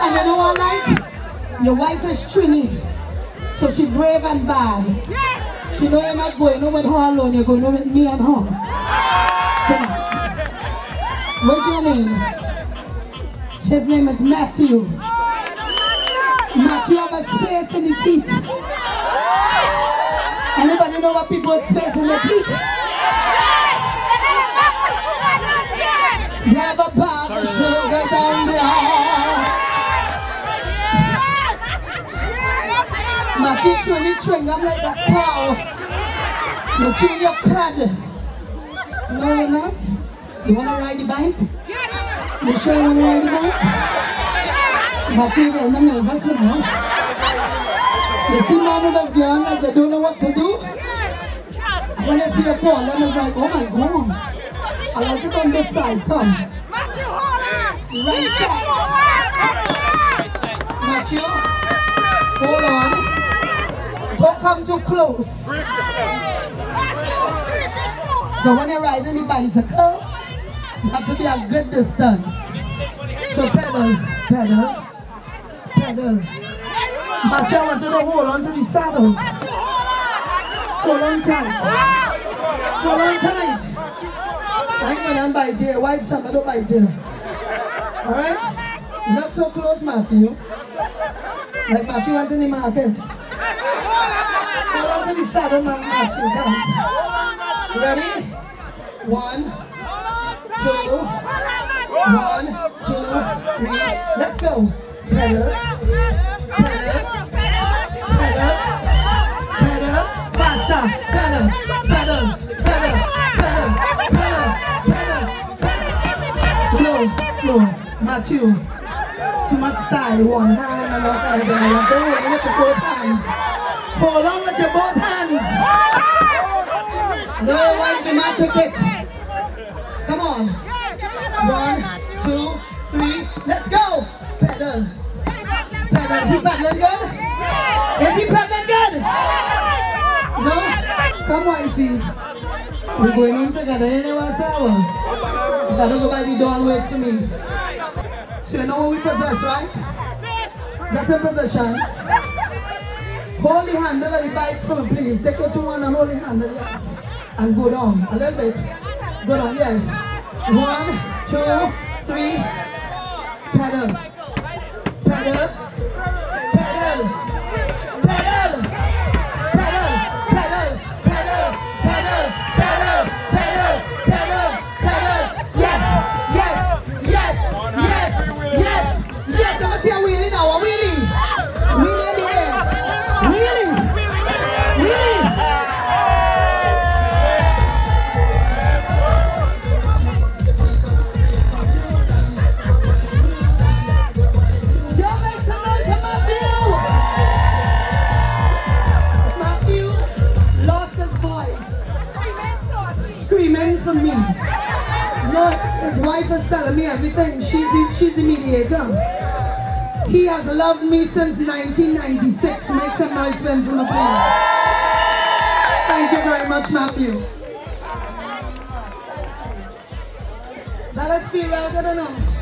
And you know what I like? Your wife is Trini. So she brave and bad. She know you're not going with her alone, you're going with me and her. Tonight. What's your name? His name is Matthew. Matthew have a space in the teeth. Anybody know what people with space in the teeth? They have a bag of sugar down there. Matthew chewing I'm like a cow. You're chewing your cud. No, you're not. You want to ride the bike? You sure you want to ride the bike? Matthew, you're nervous now. You see man who does beyond like they don't know what to do? When I see a call, them is like, oh my God. I like it on this side, come. Right side. Matthew, hold on. Don't come too close. But when you're riding the bicycle, you have to be a good distance. So pedal, pedal, pedal. Matthew, I want you to hold on to the saddle. Hold on tight. Hold on tight. I ain't gonna bite you. Wife time, I don't bite you. Alright? Not so close, Matthew. Like Matthew went in the market. Hold on to the saddle, Matthew. Come. Ready? 1, 2. 1, 2, 3. Let's go. Pedal. Pedal. Pedal. Pedal. Faster. Pedal. Pedal. Pedal. Pedal. Matthew, too much style, one hand and all kind of thing. I want to hold on with your both hands. Hold on with your both hands. No wife, the magic it. Come on. 1, 2, 3, let's go. Pedal. Pedal. He pedaling good? Is he pedaling good? No? Come wifey. We're going home together anyway, Sarah. You gotta go by the door and wait for me. So you know what we possess, right? Get in position. Hold the handle of the bike firm, please. Take your 2 and hold the handle, yes. And go down a little bit. Go down, yes. 1, 2, 3. Pedal. Pedal. Pedal. Pedal. Pedal. Pedal. Pedal. Pedal. Pedal. Pedal. Pedal. Pedal. Yes. Yes. Yes. Yes. Yes. Yes. Let me see a wheelie now. A wheelie. Wheelie in the air. Wheelie. Wheelie. Yo, make some noise for Matthew. Matthew lost his voice. Screaming for me. No, his wife is telling me everything. She's the mediator. He has loved me since 1996. Make some noise for him from the plane. Thank you very much, Matthew. That us feel real good enough.